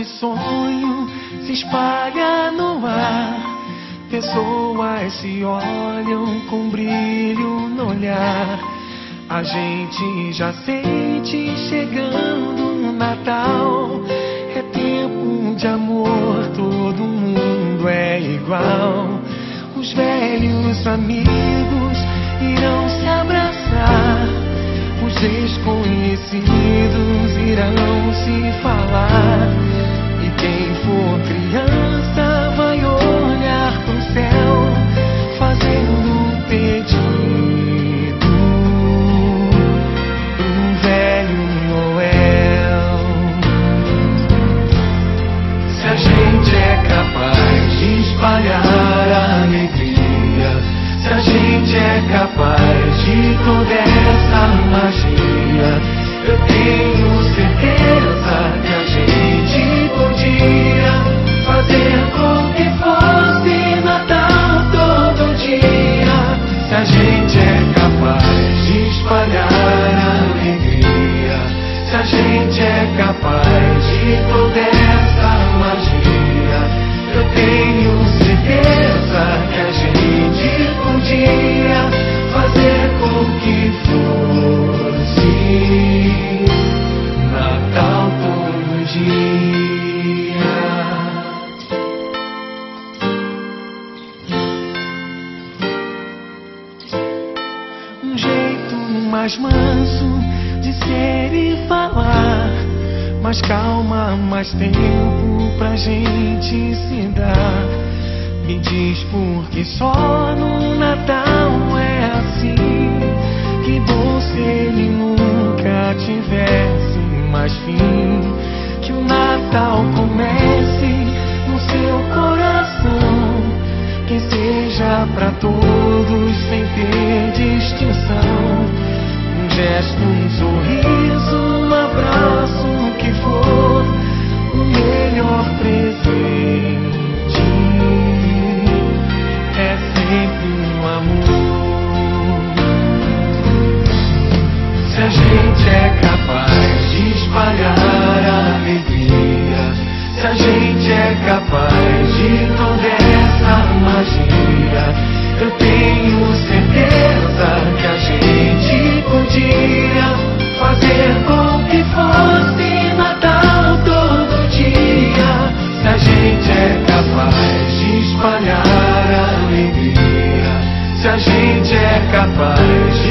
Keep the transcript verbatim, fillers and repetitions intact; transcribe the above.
de sonho se espalha no ar. Pessoas se olham com brilho no olhar. A gente já sente chegando o Natal. É tempo de amor, todo mundo é igual. Os velhos amigos irão se abraçar. Os desconhecidos irão se falar. E quem for criança vai olhar pro céu, fazendo um pedido pro velho Noel. Se a gente é capaz de espalhar a alegria, se a gente é capaz de toda essa magia, eu tenho certeza que a gente podia fazer com que fosse Natal todo dia. Se a gente é capaz de espalhar a alegria, se a gente é capaz de toda essa magia, eu tenho certeza que a gente podia fazer com que fosse Natal todo dia. Um jeito mais manso de ser e falar, mais calma, mais tempo pra gente se dar. Me diz por que só no Natal é assim. Que bom se ele nunca tivesse mais fim. Que o Natal comece no seu coração, que seja pra todos sem ter distinção. Um gesto, um sorriso, um abraço, o que for, o melhor presente é sempre um amor. Se a gente é capaz de espalhar a alegria, se a gente é capaz de toda essa magia, eu tenho certeza que a gente podia fazer com que fosse Natal todo dia. Se a gente é capaz de espalhar a alegria, se a gente é capaz